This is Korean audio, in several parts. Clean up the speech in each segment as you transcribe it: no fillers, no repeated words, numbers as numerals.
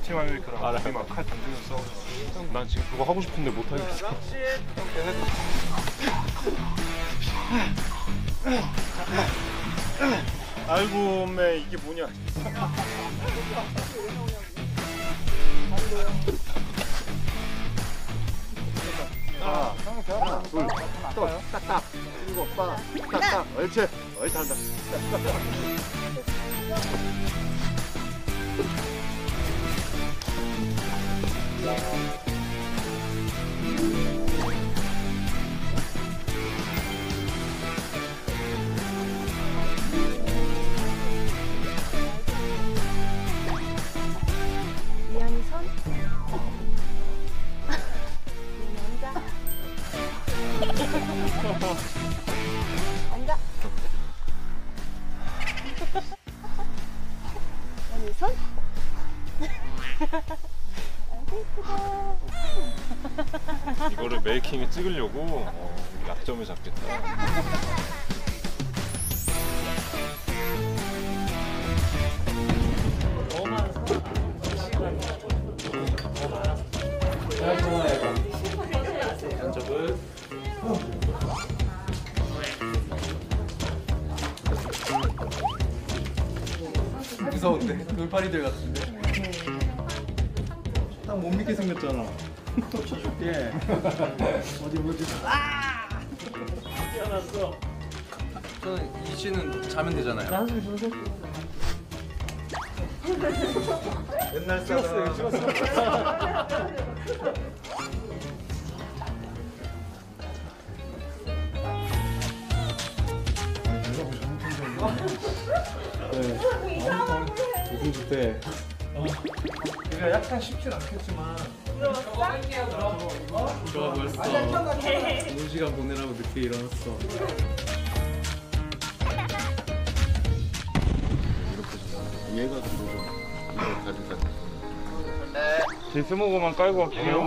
캡틴 아메리카랑 우리 막 칼 던지면서 싸우고. 난 지금 그거 하고 싶은데 못 하겠어. 아이고 엄매 이게 뭐냐. 하나, 둘, 또 딱딱. 그리고 딱딱. 옳지. 잘한다. 이현이 손. 앉아. 이현이 손. 아이고 예쁘다. 이거를 메이킹에 찍으려고 약점을 잡겠다. 무서운데? 돌팔이들 같은데? 딱 못 믿게 생겼잖아. 예. 어디 보지? 태어났어. 저는 이 씨는 자면 되잖아요. 한숨 쉬어서. 옛날 찍었어요. 무슨 짓대? 우리가 약간 쉽진 않겠지만. 좋아 벌써. 좋은 시간 보내라고 늦게 일어났어. 얘가 좀 이거 가져가. 제 스모그만 깔고 갈게요.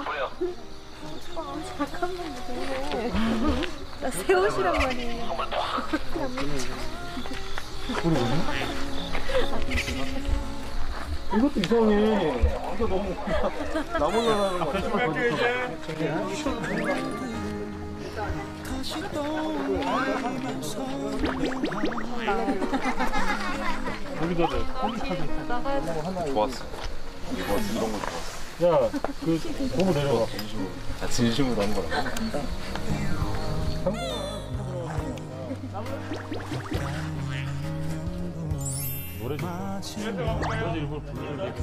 잠깐만 무서워. 나 새 옷이란 말이에요. 이것도 이상해. 이거 너무 나 몰라라는 거 같아. 갈게요 이제. 여기다 돼. 좋았어. 이런 거 좋았어. 야, 보고 내려와. 진심으로 한 거라고. 노래 좀. 노래 일부러 부르는데.